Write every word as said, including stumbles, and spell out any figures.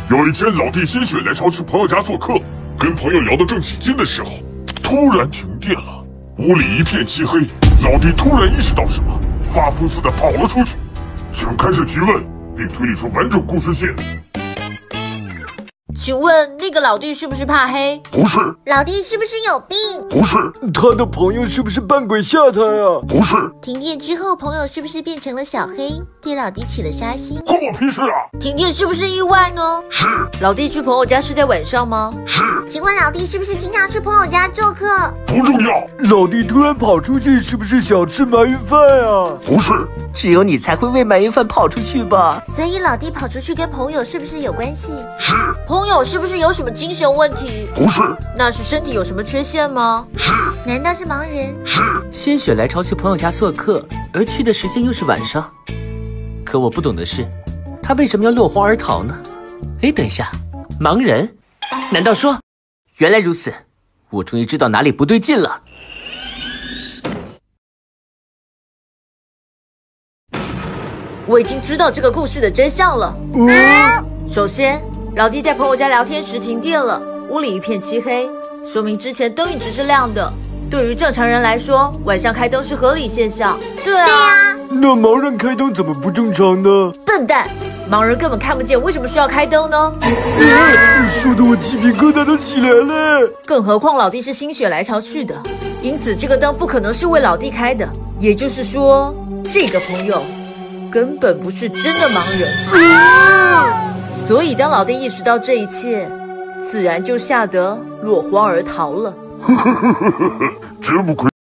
有一天，老弟心血来潮去朋友家做客，跟朋友聊得正起劲的时候，突然停电了，屋里一片漆黑。老弟突然意识到什么，发疯似的跑了出去，想开始提问，并推理出完整故事线。 请问那个老弟是不是怕黑？ 不是。 老弟是不是有病？ 不是。 他的朋友是不是扮鬼吓他呀？ 不是。 停电之后，朋友是不是变成了小黑，对老弟起了杀心？ 关我屁事啊！ 停电是不是意外呢？ 是。 老弟去朋友家是在晚上吗？ 是。 请问老弟是不是经常去朋友家做客？ 不重要。 老弟突然跑出去，是不是想吃鳗鱼饭啊？ 不是。 只有你才会为鳗鱼饭跑出去吧？ 所以老弟跑出去跟朋友是不是有关系？ 是。 朋友是不是有什么精神问题？ 不是。 那是身体有什么缺陷吗？ 是。 难道是盲人？ 是。 心血来潮去朋友家做客，而去的时间又是晚上。可我不懂的是，他为什么要落荒而逃呢？哎，等一下，盲人？难道说，原来如此，我终于知道哪里不对劲了。 我已经知道这个故事的真相了。 啊！ 首先，老弟在朋友家聊天时停电了，屋里一片漆黑，说明之前灯一直是亮的。对于正常人来说，晚上开灯是合理现象。对啊。 对啊。 那盲人开灯怎么不正常呢？ 笨蛋，盲人根本看不见，为什么需要开灯呢？ 呃、说的我鸡皮疙瘩都起来了。 更何况老弟是心血来潮去的，因此这个灯不可能是为老弟开的。也就是说，这个朋友根本不是真的盲人。啊！所以当老弟意识到这一切，自然就吓得落荒而逃了。 真不愧